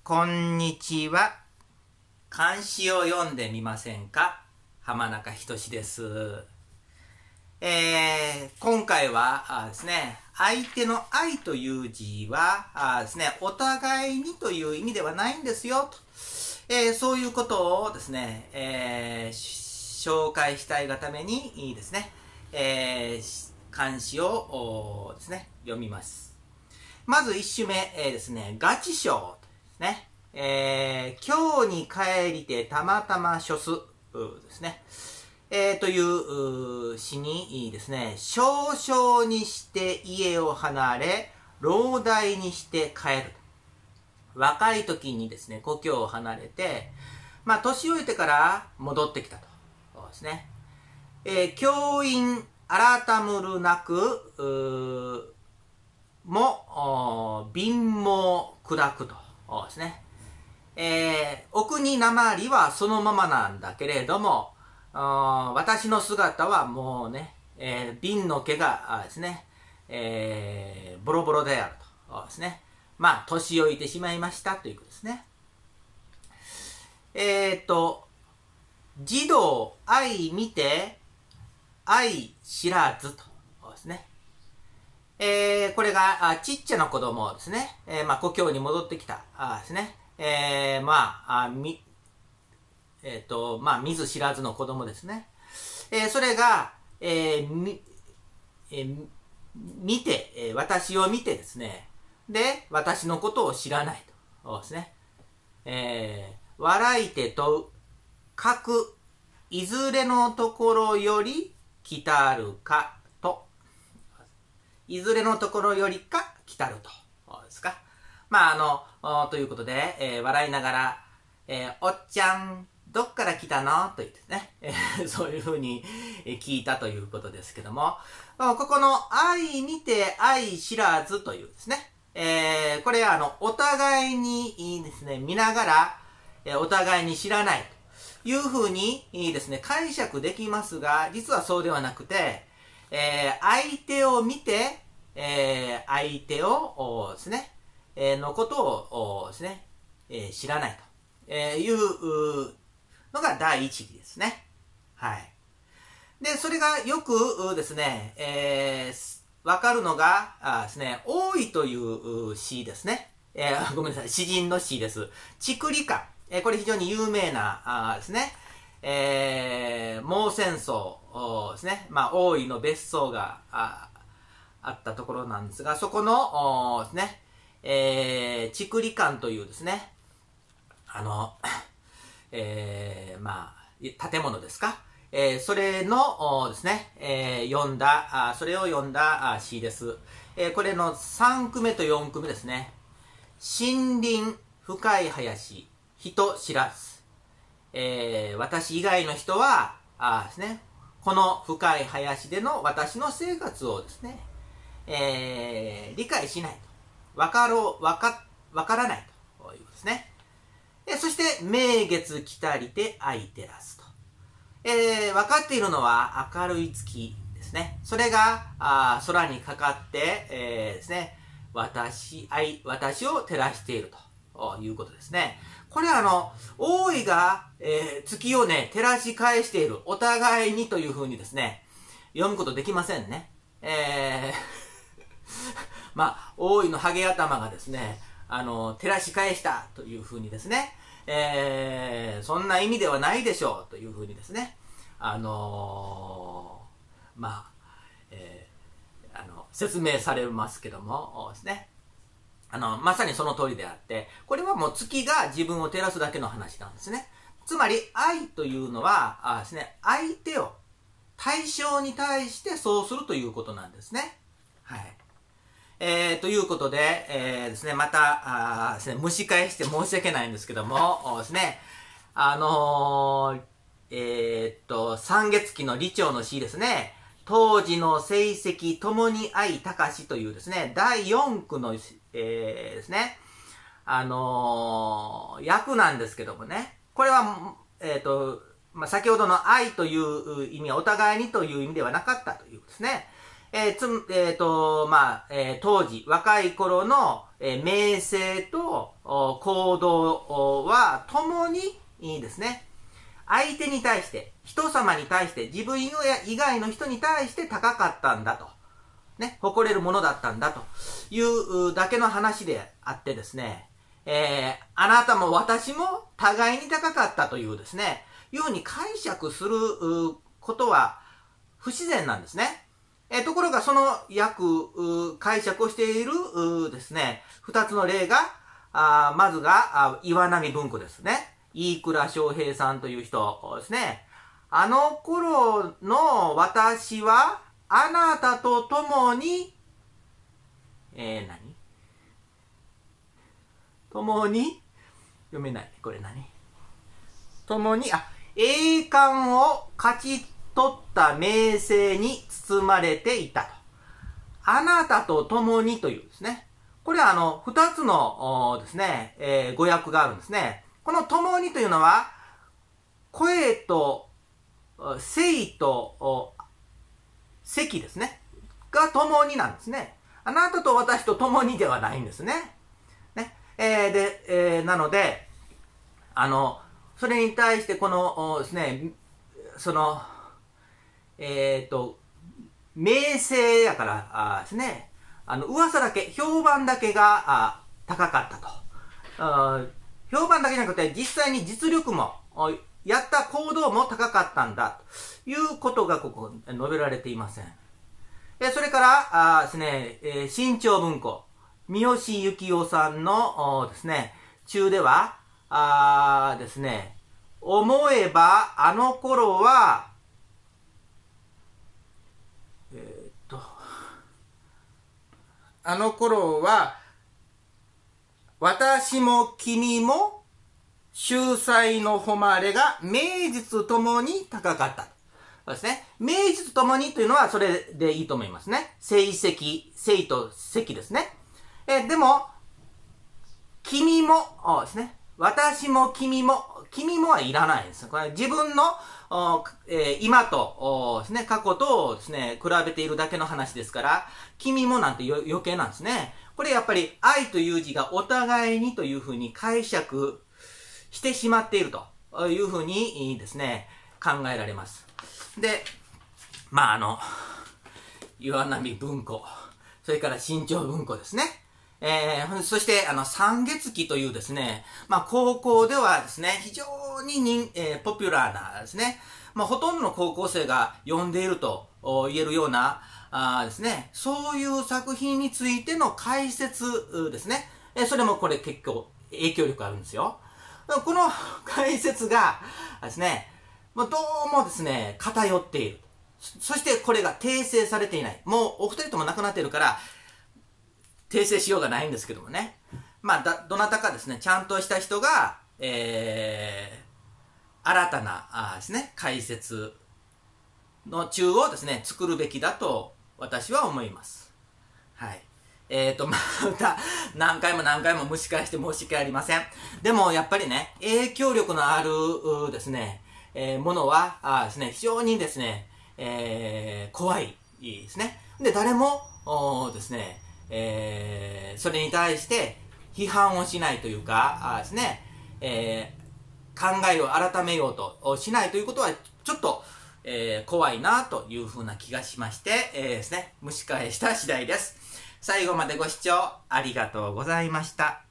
こんにちは。漢詩を読んでみませんか？浜中仁です。今回はですね、相手の愛という字はですね、お互いにという意味ではないんですよと、そういうことをですね、紹介したいがためにですね、漢詩をですね、読みます。まず一首目、ですね、ガチ章ですね。今日に帰りてたまたま書すですね。という詩にですね、少々にして家を離れ、老大にして帰る。若い時にですね、故郷を離れて、年老いてから戻ってきたと。そうですね。教員改むるなく、貧乏暗くと。そうですね。お国なまりはそのままなんだけれども、私の姿はもうね、鬢の毛がですね、ボロボロであるとですね。年老いてしまいましたということですね。児童愛見て愛知らずとですね。これがちっちゃな子供ですね。故郷に戻ってきたですね。見ず知らずの子供ですね。それが、見て、私を見てですね、で、私のことを知らないと。そうですね。笑いてと、書く、いずれのところより来たるかと。いずれのところよりか来たると。そうですか。ということで、笑いながら、おっちゃん、どっから来たのと言ってね、そういうふうに聞いたということですけども、ここの愛見て愛知らずというですね、これお互いにですね、見ながら、お互いに知らないというふうにですね、解釈できますが、実はそうではなくて、相手を見て、相手をですね、のことをですね、知らないというのが第一義ですね。はい。で、それがよくですね、わかるのがですね、多いという詩ですね。ごめんなさい、詩人の詩です。竹里館。これ非常に有名なですね、毛戦争ですね。大井の別荘があったところなんですが、そこのですね、竹里館というですね、建物ですか。それのですね、それを読んだ詩です。これの3句目と4句目ですね。森林深い林、人知らず。私以外の人はですね、この深い林での私の生活をですね、理解しないと。わからないということですね。そして、名月来たりて愛照らすと。分かっているのは明るい月ですね。それが空にかかって、ですね、私を照らしているということですね。これ大井が、月をね、照らし返している。お互いにというふうにですね、読むことできませんね。大井のハゲ頭がですね、照らし返したというふうにですね、そんな意味ではないでしょうというふうにですね、説明されますけどもですね、まさにその通りであって、これはもう月が自分を照らすだけの話なんですね。つまり愛というのはですね、相手を対象に対してそうするということなんですね。はい。ということで、ですね、またですね、蒸し返して申し訳ないんですけどもですね、三月期の李朝の詩ですね、当時の成績ともに愛高しというですね、第4句の、ですね、訳なんですけどもね、これは、先ほどの愛という意味はお互いにという意味ではなかったというですね、 当時、若い頃の、名声と行動は共にですね、相手に対して、人様に対して、自分以外の人に対して高かったんだと。ね、誇れるものだったんだというだけの話であってですね、あなたも私も互いに高かったというですね、ように解釈することは不自然なんですね。ところがその解釈をしているですね、二つの例が、まずが岩波文庫ですね。飯倉翔平さんという人ですね。あの頃の私はあなたと共に、共に読めない。これ何共に、栄冠を勝ち取った名声に包まれていたと。あなたと共にというですね。これは二つのですね、語訳があるんですね。この共にというのは、声と生と席ですね。が共になんですね。あなたと私と共にではないんですね。なので、それに対してこのですね、名声やからですね、噂だけ、評判だけが高かったと。評判だけじゃなくて、実際に実力も、やった行動も高かったんだ、ということがここ述べられていません。それからですね、新潮文庫、三好幸雄さんのですね、中では、ですね、思えばあの頃は、あの頃は、私も君も、秀才の誉れが名実ともに高かった。そうですね。名実ともにというのはそれでいいと思いますね。成と績ですね。でも、君もですね。私も君もはいらないんです。これ自分の今とですね、過去とですね、比べているだけの話ですから、君もなんて余計なんですね。これやっぱり愛という字がお互いにというふうに解釈してしまっているというふうにですね、考えられます。で、岩波文庫、それから新潮文庫ですね。そして、三月期というですね、高校ではですね、非常にポピュラーなですね、ほとんどの高校生が読んでいると言えるような、ですね、そういう作品についての解説ですね。それもこれ結構影響力あるんですよ。この解説がですね、どうもですね、偏っている。そしてこれが訂正されていない。もうお二人とも亡くなっているから、訂正しようがないんですけどもね。どなたかですね、ちゃんとした人が、新たなですね、解説の中をですね、作るべきだと私は思います。はい。また何回も蒸し返して申し訳ありません。でもやっぱりね、影響力のあるですね、ものはですね、非常にですね、怖いですね。で、誰もですね、それに対して批判をしないというかですね、考えを改めようとしないということはちょっと、怖いなというふうな気がしまして、ですね、蒸し返した次第です。最後までご視聴ありがとうございました。